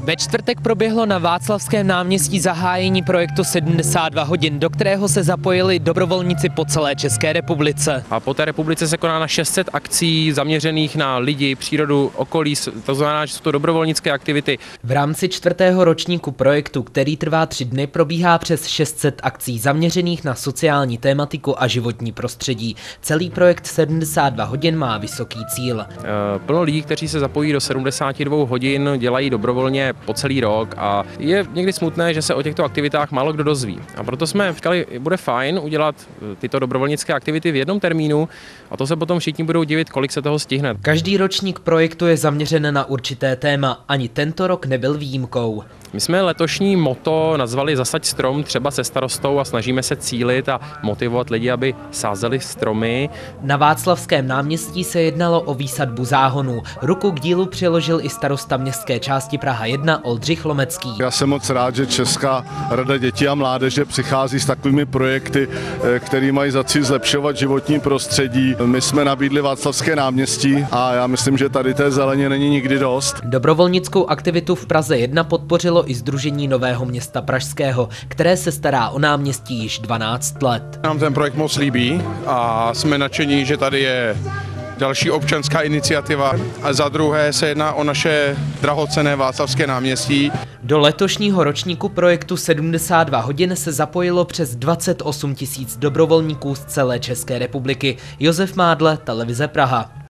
Ve čtvrtek proběhlo na Václavském náměstí zahájení projektu 72 hodin, do kterého se zapojili dobrovolníci po celé České republice. A po té republice se koná na 600 akcí zaměřených na lidi, přírodu, okolí, to znamená, že jsou to dobrovolnické aktivity. V rámci čtvrtého ročníku projektu, který trvá 3 dny, probíhá přes 600 akcí zaměřených na sociální tématiku a životní prostředí. Celý projekt 72 hodin má vysoký cíl. Plno lidí, kteří se zapojí do 72 hodin, dělají dobrovolně po celý rok a je někdy smutné, že se o těchto aktivitách málo kdo dozví. A proto jsme říkali, bude fajn udělat tyto dobrovolnické aktivity v jednom termínu a to se potom všichni budou divit, kolik se toho stihne. Každý ročník projektu je zaměřen na určité téma, ani tento rok nebyl výjimkou. My jsme letošní motto nazvali Zasaď strom třeba se starostou a snažíme se cílit a motivovat lidi, aby sázeli stromy. Na Václavském náměstí se jednalo o výsadbu záhonů. Ruku k dílu přiložil i starosta městské části Praha 1 Oldřich Lomecký. Já jsem moc rád, že Česká rada dětí a mládeže přichází s takovými projekty, které mají za cíl zlepšovat životní prostředí. My jsme nabídli Václavské náměstí a já myslím, že tady té zeleně není nikdy dost. Dobrovolnickou aktivitu v Praze 1 podpořilo i Sdružení Nového Města Pražského, které se stará o náměstí již 12 let. Nám ten projekt moc líbí a jsme nadšení, že tady je další občanská iniciativa a za druhé se jedná o naše drahocenné Václavské náměstí. Do letošního ročníku projektu 72 hodin se zapojilo přes 28 000 dobrovolníků z celé České republiky. Josef Mádle, Televize Praha.